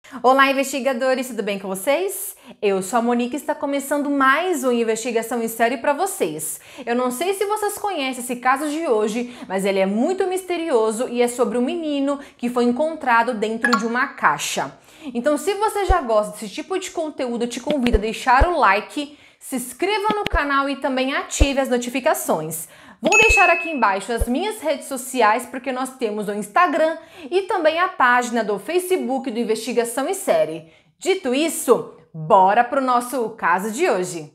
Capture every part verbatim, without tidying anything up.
Olá, investigadores, tudo bem com vocês? Eu sou a Monique e está começando mais uma investigação em série para vocês. Eu não sei se vocês conhecem esse caso de hoje, mas ele é muito misterioso e é sobre um menino que foi encontrado dentro de uma caixa. Então, se você já gosta desse tipo de conteúdo, eu te convido a deixar o like, se inscreva no canal e também ative as notificações. Vou deixar aqui embaixo as minhas redes sociais, porque nós temos o Instagram e também a página do Facebook do Investigação em Série. Dito isso, bora pro nosso caso de hoje.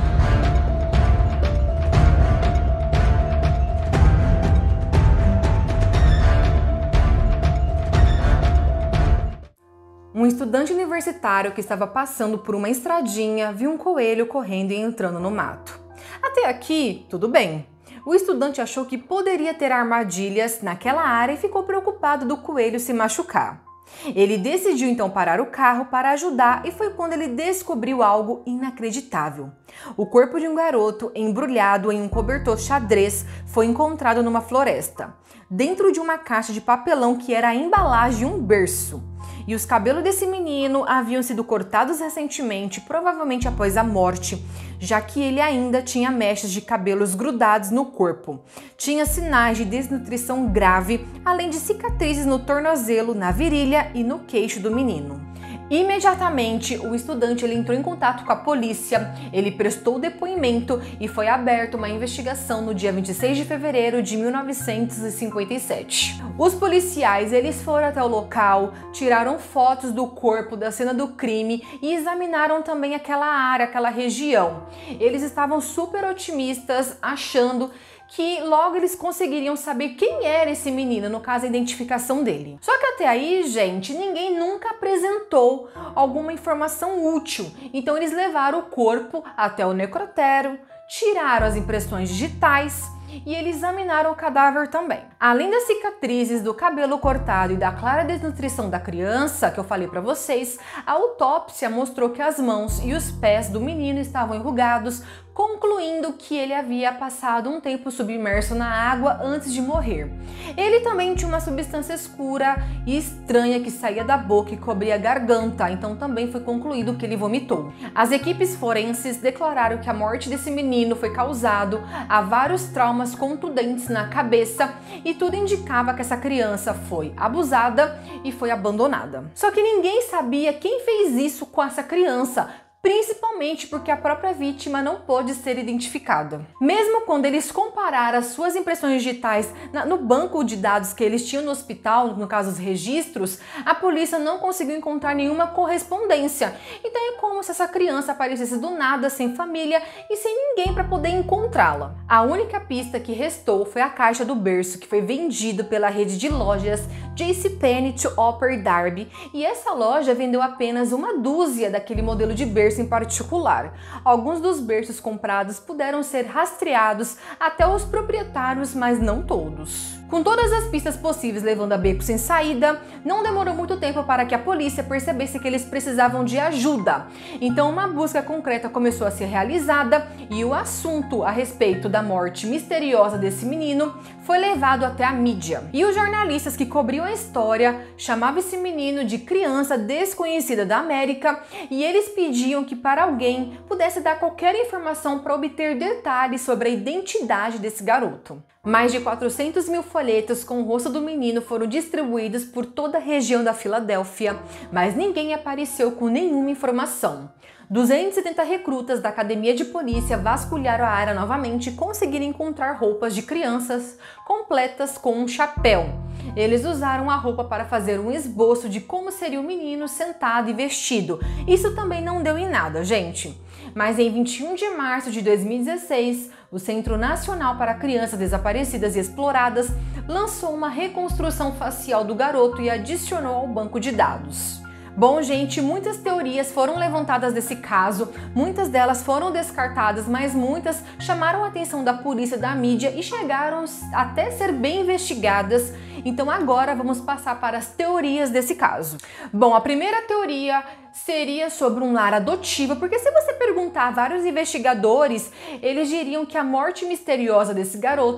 Um estudante universitário que estava passando por uma estradinha viu um coelho correndo e entrando no mato. Até aqui, tudo bem. O estudante achou que poderia ter armadilhas naquela área e ficou preocupado do coelho se machucar. Ele decidiu então parar o carro para ajudar e foi quando ele descobriu algo inacreditável. O corpo de um garoto embrulhado em um cobertor xadrez foi encontrado numa floresta, dentro de uma caixa de papelão que era a embalagem de um berço. E os cabelos desse menino haviam sido cortados recentemente, provavelmente após a morte, já que ele ainda tinha mechas de cabelos grudados no corpo. Tinha sinais de desnutrição grave, além de cicatrizes no tornozelo, na virilha e no queixo do menino. Imediatamente, o estudante ele entrou em contato com a polícia, ele prestou depoimento e foi aberta uma investigação no dia vinte e seis de fevereiro de mil novecentos e cinquenta e sete. Os policiais eles foram até o local, tiraram fotos do corpo, da cena do crime e examinaram também aquela área, aquela região. Eles estavam super otimistas, achando que logo eles conseguiriam saber quem era esse menino, no caso a identificação dele. Só que até aí, gente, ninguém nunca apresentou alguma informação útil. Então eles levaram o corpo até o necrotério, tiraram as impressões digitais e eles examinaram o cadáver também. Além das cicatrizes, do cabelo cortado e da clara desnutrição da criança, que eu falei para vocês, a autópsia mostrou que as mãos e os pés do menino estavam enrugados, concluindo que ele havia passado um tempo submerso na água antes de morrer. Ele também tinha uma substância escura e estranha que saía da boca e cobria a garganta, então também foi concluído que ele vomitou. As equipes forenses declararam que a morte desse menino foi causado a vários traumas contundentes na cabeça e tudo indicava que essa criança foi abusada e foi abandonada. Só que ninguém sabia quem fez isso com essa criança, principalmente porque a própria vítima não pôde ser identificada. Mesmo quando eles compararam as suas impressões digitais na, no banco de dados que eles tinham no hospital, no caso os registros, a polícia não conseguiu encontrar nenhuma correspondência. Então é como se essa criança aparecesse do nada, sem família e sem ninguém para poder encontrá-la. A única pista que restou foi a caixa do berço, que foi vendido pela rede de lojas JCPenney to Upper Darby, e essa loja vendeu apenas uma dúzia daquele modelo de berço em particular. Alguns dos berços comprados puderam ser rastreados até os proprietários, mas não todos. Com todas as pistas possíveis levando a beco sem saída, não demorou muito tempo para que a polícia percebesse que eles precisavam de ajuda. Então uma busca concreta começou a ser realizada e o assunto a respeito da morte misteriosa desse menino foi levado até a mídia. E os jornalistas que cobriam a história chamavam esse menino de criança desconhecida da América e eles pediam que para alguém pudesse dar qualquer informação para obter detalhes sobre a identidade desse garoto. Mais de quatrocentos mil folhetos com o rosto do menino foram distribuídos por toda a região da Filadélfia, mas ninguém apareceu com nenhuma informação. duzentos e setenta recrutas da Academia de Polícia vasculharam a área novamente e conseguiram encontrar roupas de crianças completas com um chapéu. Eles usaram a roupa para fazer um esboço de como seria o menino sentado e vestido. Isso também não deu em nada, gente. Mas em vinte e um de março de dois mil e dezesseis, o Centro Nacional para Crianças Desaparecidas e Exploradas lançou uma reconstrução facial do garoto e adicionou ao banco de dados. Bom, gente, muitas teorias foram levantadas desse caso, muitas delas foram descartadas, mas muitas chamaram a atenção da polícia, da mídia e chegaram até ser bem investigadas. Então agora vamos passar para as teorias desse caso. Bom, a primeira teoria seria sobre um lar adotivo, porque se você perguntar a vários investigadores, eles diriam que a morte misteriosa desse garoto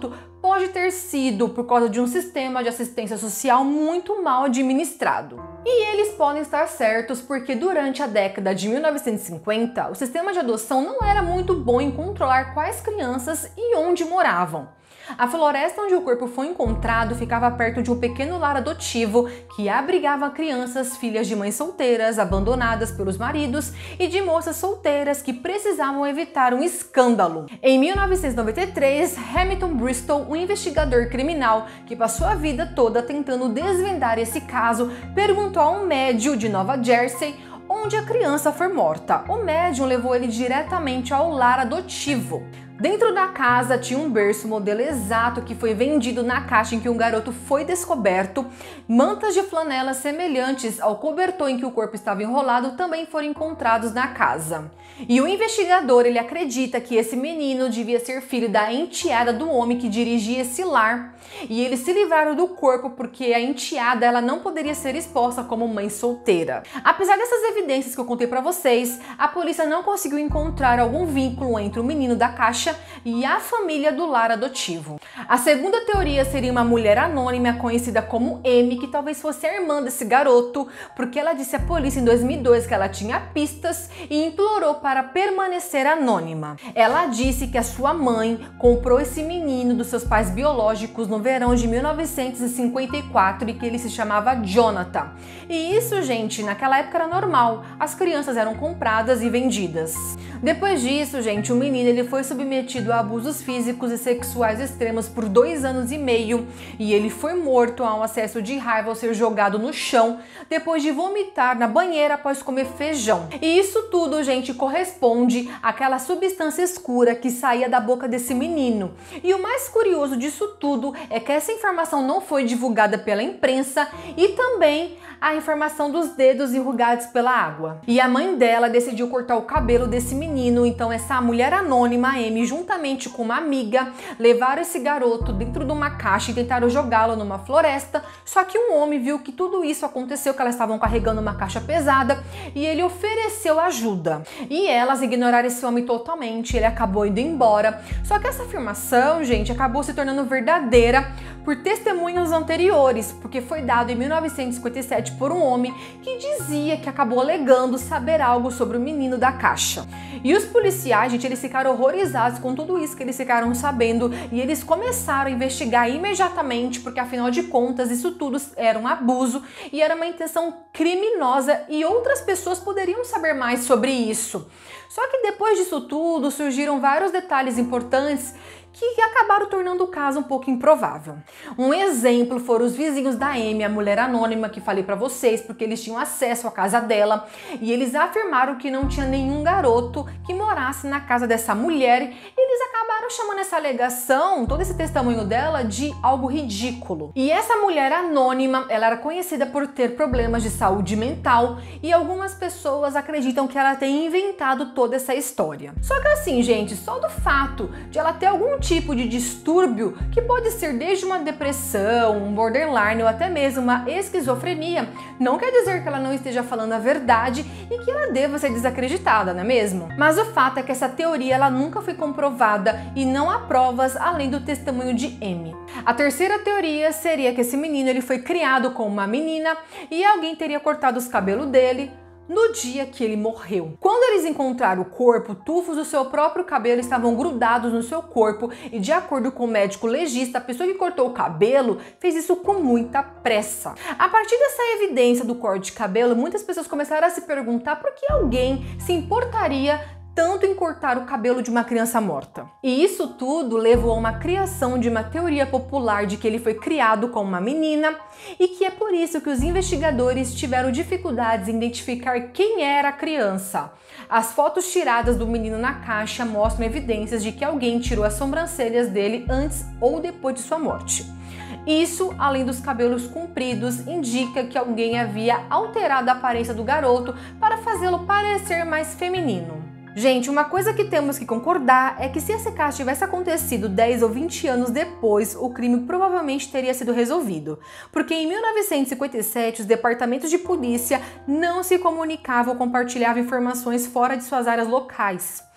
pode ter sido por causa de um sistema de assistência social muito mal administrado. E eles podem estar certos porque durante a década de mil novecentos e cinquenta, o sistema de adoção não era muito bom em controlar quais crianças e onde moravam. A floresta onde o corpo foi encontrado ficava perto de um pequeno lar adotivo que abrigava crianças filhas de mães solteiras, abandonadas pelos maridos, e de moças solteiras que precisavam evitar um escândalo. Em mil novecentos e noventa e três, Hamilton Bristol, um investigador criminal que passou a vida toda tentando desvendar esse caso, perguntou a um médium de Nova Jersey onde a criança foi morta. O médium levou ele diretamente ao lar adotivo. Dentro da casa tinha um berço modelo exato que foi vendido na caixa em que um garoto foi descoberto. Mantas de flanela semelhantes ao cobertor em que o corpo estava enrolado também foram encontrados na casa. E o investigador, ele acredita que esse menino devia ser filho da enteada do homem que dirigia esse lar. E eles se livraram do corpo porque a enteada ela não poderia ser exposta como mãe solteira. Apesar dessas evidências que eu contei para vocês, a polícia não conseguiu encontrar algum vínculo entre o menino da caixa e a família do lar adotivo. A segunda teoria seria uma mulher anônima conhecida como Amy, que talvez fosse a irmã desse garoto, porque ela disse à polícia em dois mil e dois que ela tinha pistas e implorou para permanecer anônima. Ela disse que a sua mãe comprou esse menino dos seus pais biológicos no verão de mil novecentos e cinquenta e quatro e que ele se chamava Jonathan. E isso, gente, naquela época era normal. As crianças eram compradas e vendidas. Depois disso, gente, o menino ele foi submetido a abusos físicos e sexuais extremos por dois anos e meio e ele foi morto a um acesso de raiva ao ser jogado no chão depois de vomitar na banheira após comer feijão. E isso tudo, gente, corresponde àquela substância escura que saía da boca desse menino. E o mais curioso disso tudo é que essa informação não foi divulgada pela imprensa e também a informação dos dedos enrugados pela água. E a mãe dela decidiu cortar o cabelo desse menino, então essa mulher anônima, Amy, juntamente com uma amiga, levaram esse garoto dentro de uma caixa e tentaram jogá-lo numa floresta, só que um homem viu que tudo isso aconteceu, que elas estavam carregando uma caixa pesada, e ele ofereceu ajuda. E elas ignoraram esse homem totalmente, ele acabou indo embora. Só que essa afirmação, gente, acabou se tornando verdadeira por testemunhos anteriores, porque foi dado em mil novecentos e cinquenta e sete por um homem que dizia que acabou alegando saber algo sobre o menino da caixa. E os policiais, gente, eles ficaram horrorizados com tudo isso que eles ficaram sabendo e eles começaram a investigar imediatamente, porque afinal de contas isso tudo era um abuso e era uma intenção criminosa e outras pessoas poderiam saber mais sobre isso. Só que depois disso tudo surgiram vários detalhes importantes que acabaram tornando o caso um pouco improvável. Um exemplo foram os vizinhos da Amy, a mulher anônima que falei pra vocês, porque eles tinham acesso à casa dela e eles afirmaram que não tinha nenhum garoto que morasse na casa dessa mulher e eles acabaram chamando essa alegação, todo esse testemunho dela, de algo ridículo. E essa mulher anônima, ela era conhecida por ter problemas de saúde mental e algumas pessoas acreditam que ela tenha inventado toda essa história. Só que assim, gente, só do fato de ela ter algum tipo de distúrbio, que pode ser desde uma depressão, um borderline ou até mesmo uma esquizofrenia, não quer dizer que ela não esteja falando a verdade e que ela deva ser desacreditada, não é mesmo? Mas o fato é que essa teoria ela nunca foi comprovada e não há provas além do testemunho de Amy. A terceira teoria seria que esse menino ele foi criado com uma menina e alguém teria cortado os cabelos dele no dia que ele morreu. Quando eles encontraram o corpo, tufos do seu próprio cabelo estavam grudados no seu corpo e, de acordo com o médico legista, a pessoa que cortou o cabelo fez isso com muita pressa. A partir dessa evidência do corte de cabelo, muitas pessoas começaram a se perguntar por que alguém se importaria tanto em cortar o cabelo de uma criança morta. E isso tudo levou a uma criação de uma teoria popular de que ele foi criado com uma menina e que é por isso que os investigadores tiveram dificuldades em identificar quem era a criança. As fotos tiradas do menino na caixa mostram evidências de que alguém tirou as sobrancelhas dele antes ou depois de sua morte. Isso, além dos cabelos compridos, indica que alguém havia alterado a aparência do garoto para fazê-lo parecer mais feminino. Gente, uma coisa que temos que concordar é que se esse caso tivesse acontecido dez ou vinte anos depois, o crime provavelmente teria sido resolvido. Porque em mil novecentos e cinquenta e sete, os departamentos de polícia não se comunicavam ou compartilhavam informações fora de suas áreas locais.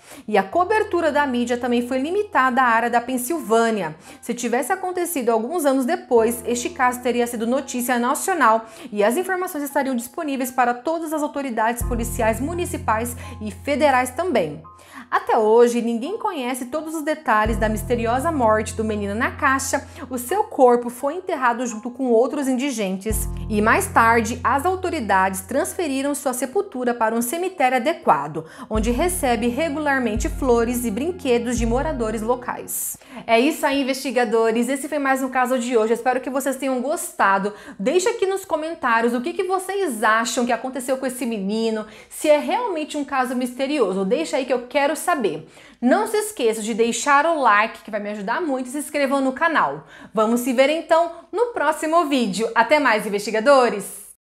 E a cobertura da mídia também foi limitada à área da Pensilvânia. Se tivesse acontecido alguns anos depois, este caso teria sido notícia nacional e as informações estariam disponíveis para todas as autoridades policiais municipais e federais também. Até hoje, ninguém conhece todos os detalhes da misteriosa morte do menino na caixa. O seu corpo foi enterrado junto com outros indigentes e mais tarde as autoridades transferiram sua sepultura para um cemitério adequado, onde recebe regularmente flores e brinquedos de moradores locais. É isso aí, investigadores. Esse foi mais um caso de hoje. Eu espero que vocês tenham gostado. Deixa aqui nos comentários o que, que vocês acham que aconteceu com esse menino, se é realmente um caso misterioso. Deixa aí que eu quero saber. Não se esqueça de deixar o like, que vai me ajudar muito, e se inscrevam no canal. Vamos se ver então no próximo vídeo. Até mais, investigadores!